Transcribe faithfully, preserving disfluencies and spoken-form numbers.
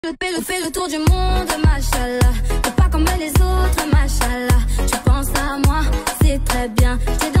Je fais le tour du monde, machallah. T'es pas comme les autres, machallah. Tu penses à moi, c'est très bien.